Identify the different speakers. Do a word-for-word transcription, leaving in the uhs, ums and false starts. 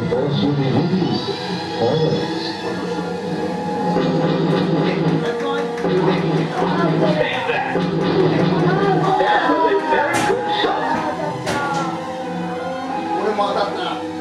Speaker 1: Those will be with you always. That was a very good shot. 俺も当たった。